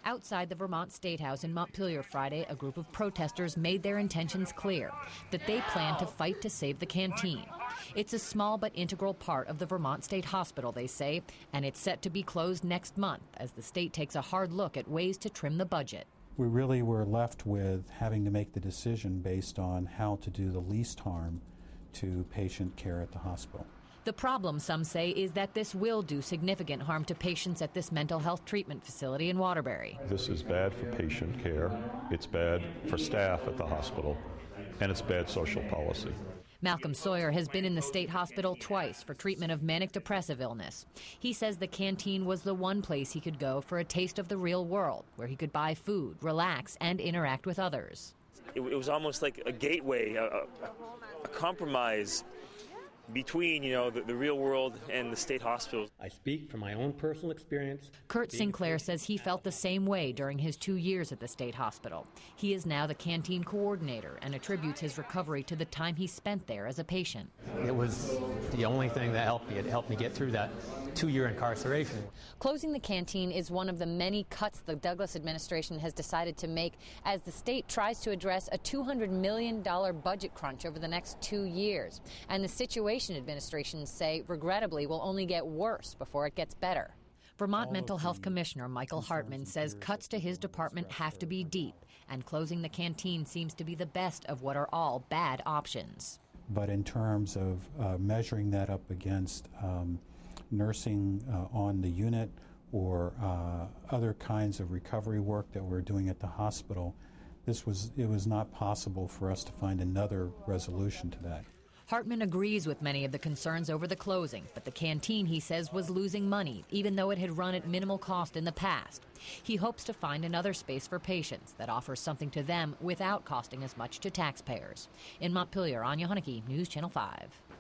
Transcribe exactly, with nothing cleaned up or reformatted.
Outside the Vermont State House in Montpelier Friday, a group of protesters made their intentions clear, that they plan to fight to save the canteen. It's a small but integral part of the Vermont State Hospital, they say, and it's set to be closed next month as the state takes a hard look at ways to trim the budget. We really were left with having to make the decision based on how to do the least harm to patient care at the hospital. The problem, some say, is that this will do significant harm to patients at this mental health treatment facility in Waterbury. This is bad for patient care, it's bad for staff at the hospital, and it's bad social policy. Malcolm Sawyer has been in the state hospital twice for treatment of manic depressive illness. He says the canteen was the one place he could go for a taste of the real world, where he could buy food, relax, and interact with others. It, it was almost like a gateway, a, a, a compromise between, you know, the, the real world and the state hospitals. I speak from my own personal experience. Kurt Sinclair says he felt the same way during his two years at the state hospital. He is now the canteen coordinator and attributes his recovery to the time he spent there as a patient. It was the only thing that helped me. It helped me get through that two-year incarceration. Closing the canteen is one of the many cuts the Douglas administration has decided to make as the state tries to address a two hundred million dollars budget crunch over the next two years. And the situation administrations say, regrettably, will only get worse before it gets better. Vermont Mental Health Commissioner Michael Hartman says cuts to his department have to be deep, and closing the canteen seems to be the best of what are all bad options. But in terms of uh, measuring that up against um, nursing uh, on the unit or uh, other kinds of recovery work that we're doing at the hospital, this was it was not possible for us to find another resolution to that. Hartman agrees with many of the concerns over the closing, but the canteen, he says, was losing money, even though it had run at minimal cost in the past. He hopes to find another space for patients that offers something to them without costing as much to taxpayers. In Montpelier, Anya Honecke, News Channel five.